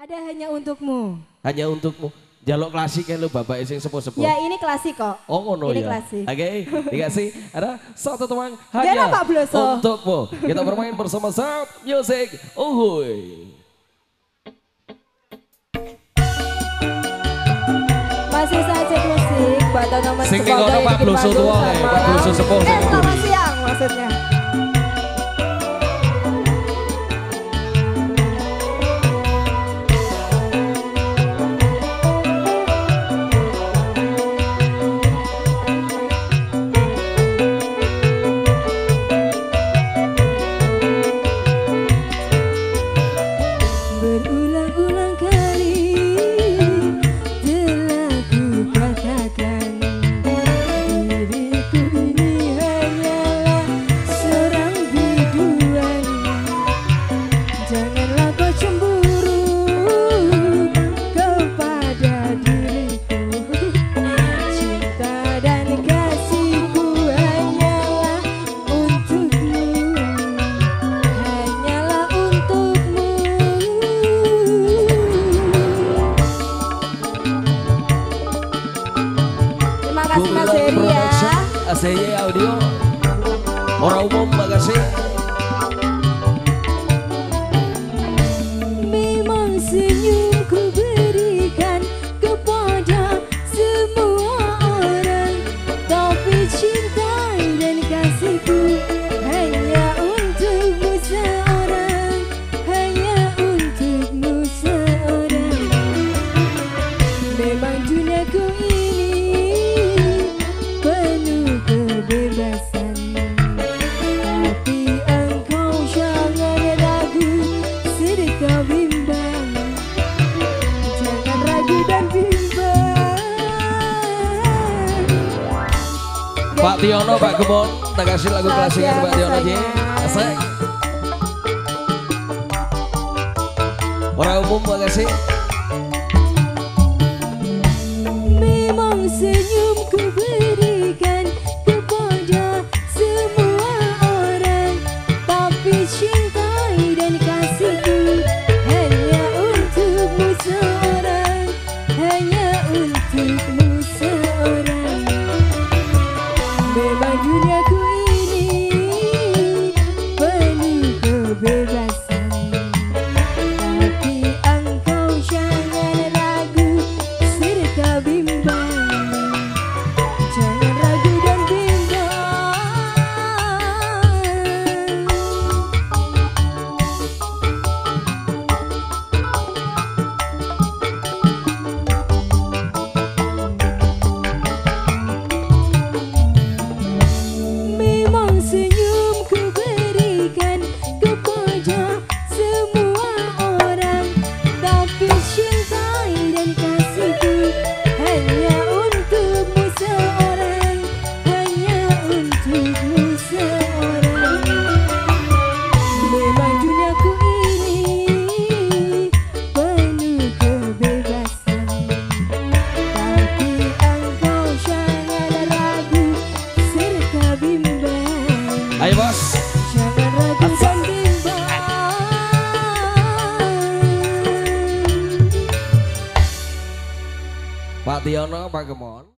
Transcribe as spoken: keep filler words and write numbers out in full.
Ada hanya untukmu. Hanya untukmu. Jaluk klasik ya lo bapak sing sepuh-sepuh. Ya ini klasik kok. Oh ngono ini ya. klasik. Oke, dikasih ada satu teman Gana, hanya Pak Bloso. untukmu. Kita bermain bersama Sound Music. Uhuy. Masih saja musik buat teman-teman Sing semoga ngono Pak bikin Bloso panggung tua ya, sama. Pak Bloso sepuh. Eh selamat siang maksudnya. Berulang-ulang kali telah ku katakan diriku ini hanyalah seorang biduan. Janganlah kau cemburu kepada diriku. Cinta dan kasihku hanyalah untukmu, hanyalah untukmu. Terima kasih Mas Heri ya. A C Y Audio. Orang umum makasih. Memang senyumku berikan kepada semua orang, tapi cinta dan kasihku hanya untukmu seorang, hanya untukmu seorang. Memang duniaku ini penuh kebebasan, tapi engkau jangan ragu serta bimbang. Jangan ragu dan bimbang. Pak Tiono, Pak Kebon, tak kasih lagu Selamat klasik siang, Pak Tiono Mas J. Sayang. Asik. Orang umum makasih. Memang senyumku berikan kepada semua orang, tapi cinta dan kasihku hanya untukmu seorang, hanya untukmu seorang. Memang duniaku ini penuh kebebasan, tapi engkau jangan ragu serta bimbang. Jangan ragu dan bimbang. Memang senyumku berikan kepada semua orang, tapi cinta dan kasihku hanya untukmu seorang, hanya untukmu seorang. Memang duniaku ini penuh kebebasan, tapi engkau jangan ragu serta bimbang. Ayo bos. Jangan ragu dan bimbang. Pak Tiono, Pak Kebon.